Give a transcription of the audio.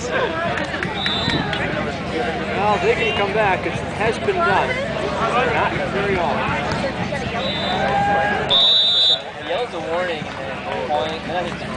Well, they can come back. It has been done. Not very often. He yells a warning and then point, and then